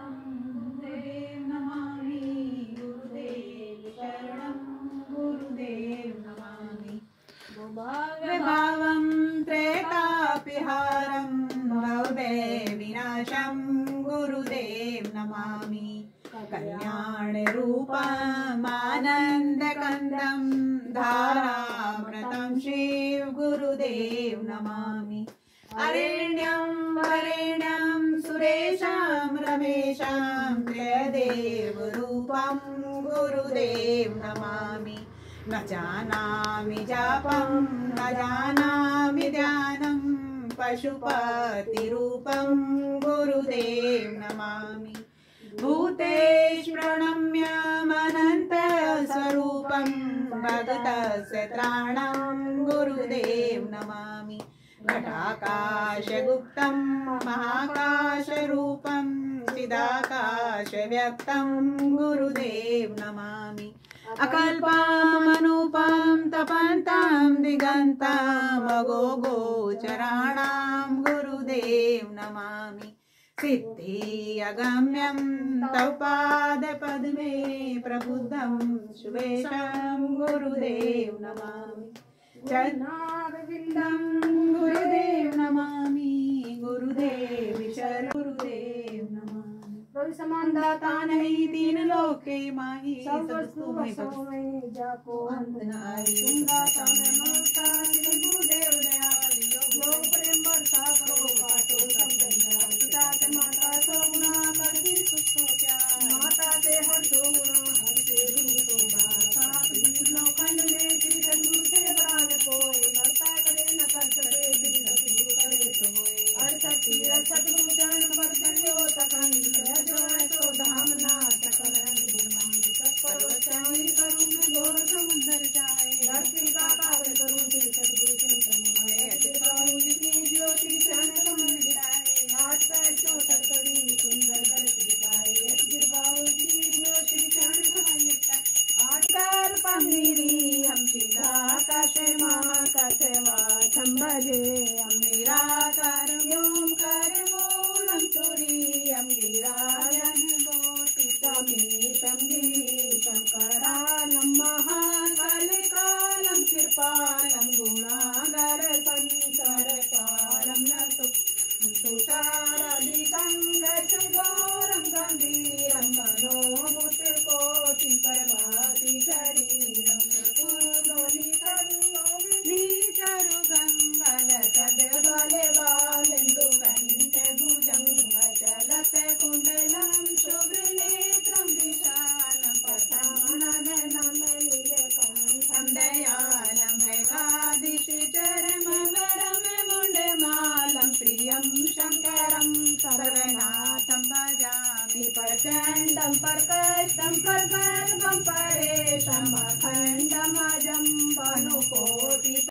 गुरुदेव नमामि गुरुदेव शरणं गुरुदेव नमामि विभावं त्रेतापिहारं भवभय विनाशं गुरुदेव नमामि कल्याणरूपमानन्दकन्दं धारामृतं शिव गुरुदेव नमामि अरण्यं वरेण्यं सुरेशं रमेशं त्र्यदेवरूपं गुरुदेव नमामि न जानामि जापं न जानामि ध्यानं पशुपतिरूपं गुरुदेव नमामि भूतेषु प्रणम्यमनन्तस्वरूपं भगतस्य त्राणं गुरुदेव नमामि घटाकाशगुप्तं महाकाशरूपं चिदाकाशव्यक्तं गुरुदेव नमामि अकल्पमनूपं तपन्तं दिगन्तं अगोगोचराणां गुरुदेव नमामि सिद्धि अगम्यं तव पादपद्मे प्रबुद्धं शुभेशं गुरुदेव नमामि चरणारविन्दं गुरुदेव नमामि गुरुदेव शरण गुरुदेव नमामि प्रभु समान दाता नहीं तीन लोके माही सब वस्तु में जाको अंत नारी तुम दाता में ममता गुरुदेव दयाल योग प्रेम वर्षा करो पाठो सब पिता से माता सो गुना करती सुखो प्यार माता से हर सो गुना हर से गुरु सो सात खंड में श्री सद्गुरु से बराज को करता करे न कर सके श्री सद्गुरु करे तो होए अड़सठी सद्गुरु चरण पर करियो तकन सो धाम ना सकलन सत्परोचाई करूं मैं घोर समुद्र जाए धरती का पार करूं श्री सद्गुरु चिंतन में करूं जितनी ज्योति चरण कमल दिखाए हाथ पैर चौसठ करी सुंदर कर दिखाए बाबू जी जो श्री चरण कमल दिखाए आकार पमीरी हम सीधा कासे माँ कासे वाचम भजे हम निराकार ओंकार मूलम तुरी हम गिरायन गोटी समीतम गीतम करालम महाकालिकालम कृपालम गुणागर संकर पालम नतु तुषारादिकं गजगौरं गंभीरं मनोमुतिकोटि प्रभाति शरीरं नीचरुगंगल सद्बले बालेन्दु कंठे भुजंग चलत कुंडलं शुभ्रनेत्रं विशालं पठानननं लीलकंठं दयालं मृगादिशिचरमवरं मुण्डमालं प्रियं शङ्करं सर्वनाथं भजामि प्रचण्डं प्रकष्टं प्रगर्भं परेशम् अखण्डमजं भानुकोटि